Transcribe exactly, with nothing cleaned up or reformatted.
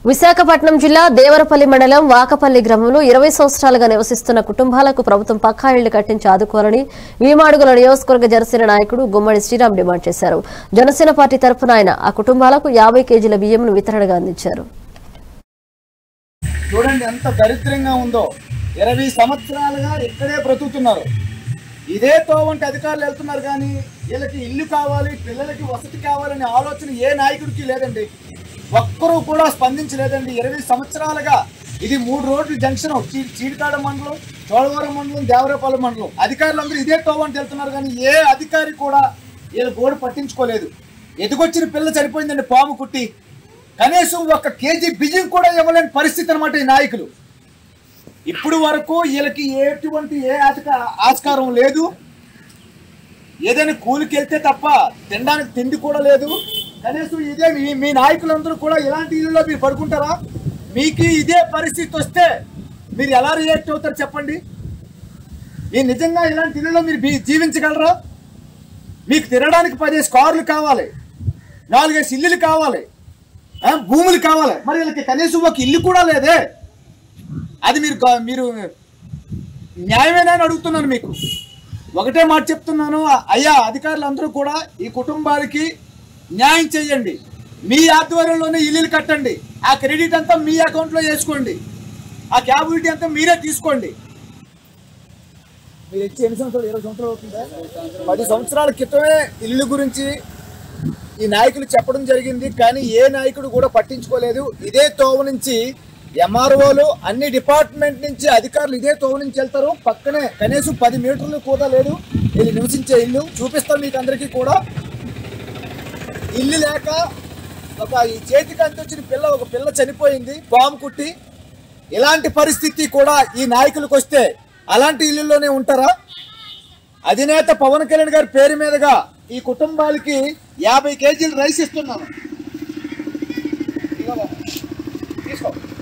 విశాఖపట్నం జిల్లా దేవరపల్లి మండలం వాకపల్లి గ్రామంలో ఇరవై సంవత్సరాలుగా నివసిస్తున్న కుటుంబాలకు ప్రభుత్వం పక్కా ఇళ్లు కట్టించి ఆదుకోవాలని వీమాడుగుల నియోజకవర్గ జనసేన నాయకుడు గుమ్మడి శ్రీరామ్ డిమాండ్ చేశారు. జనసేన పార్టీ తరఫున ఆయన ఆ కుటుంబాలకు యాభై కేజీల బియ్యంను వితరణగా అందించారు. చూడండి ఎంత దరిద్రంగా ఉందో. ఇరవై సంవత్సరాలుగా ఇక్కడే బ్రతుకుతున్నారు. ఇదే తోవంటి అధికారులు వెళ్తున్నారు కానీ వీళ్ళకి ఇల్లు కావాలి, పిల్లలకి వసతి కావాలనే ఆలోచన ఏ నాయకుడికి లేదండి. ఒక్కరూ కూడా స్పందించలేదండి. ఇరవై సంవత్సరాలుగా ఇది మూడు రోడ్లు జంక్షన్, చీడికాడ మండలం, చోడవరం మండలం, దేవరపల్లి మండలం. అధికారులందరూ ఇదే తోవంటి వెళ్తున్నారు కానీ ఏ అధికారి కూడా వీళ్ళ గోడు పట్టించుకోలేదు. ఎదుగొచ్చిన పిల్ల చనిపోయిందండి పాము కుట్టి. కనీసం ఒక కేజీ బియ్యం కూడా ఇవ్వలేని పరిస్థితి అనమాట ఈ నాయకులు. ఇప్పుడు వరకు వీళ్ళకి ఎటువంటి ఏ ఆస్కారం లేదు. ఏదైనా కూలికి వెళ్తే తప్ప తినడానికి తిండి కూడా లేదు. కనీసం ఇదే మీ మీ నాయకులందరూ కూడా ఇలాంటి ఇళ్ళలో మీరు పడుకుంటారా? మీకు ఇదే పరిస్థితి వస్తే మీరు ఎలా రియాక్ట్ అవుతారు చెప్పండి? మీరు నిజంగా ఇలాంటి ఇళ్ళలో మీరు జీవించగలరా? మీకు తినడానికి పదిహేను కార్లు కావాలి, నాలుగేసి ఇల్లులు కావాలి, భూములు కావాలి. మరి వీళ్ళకి కనీసం ఒక ఇల్లు కూడా లేదే. అది మీరు మీరు న్యాయమేనా అని అడుగుతున్నాను. మీకు ఒకటే మాట చెప్తున్నాను, అయ్యా అధికారులందరూ కూడా ఈ కుటుంబాలకి న్యాయం చేయండి. మీ ఆధ్వర్యంలోనే ఇల్లులు కట్టండి. ఆ క్రెడిట్ అంతా మీ అకౌంట్లో వేసుకోండి. ఆ క్యాబిలిటీ అంతా మీరే తీసుకోండి. మీరు ఇచ్చి ఎన్ని సంవత్సరాలు? ఇరవై సంవత్సరాలు అవుతుందా? పది సంవత్సరాల క్రితమే ఇల్లు గురించి ఈ నాయకులు చెప్పడం జరిగింది కానీ ఏ నాయకుడు కూడా పట్టించుకోలేదు. ఇదే తోవ నుంచి ఎంఆర్ఓలు అన్ని డిపార్ట్మెంట్ నుంచి అధికారులు ఇదే తోవ నుంచి వెళ్తారు. పక్కనే కనీసం పది మీటర్లు కూడా లేదు వీళ్ళు నివసించే ఇల్లు. చూపిస్తాం మీకు అందరికీ కూడా. ఇల్లు లేక ఒక ఈ చేతికి అంతొచ్చిన పిల్ల ఒక పిల్ల చనిపోయింది పాము కుట్టి. ఇలాంటి పరిస్థితి కూడా ఈ నాయకులకు వస్తే అలాంటి ఇల్లుల్లోనే ఉంటారా? అధినేత పవన్ కళ్యాణ్ గారి పేరు మీదుగా ఈ కుటుంబాలకి యాభై కేజీలు రైస్ ఇస్తున్నాను. తీసుకో.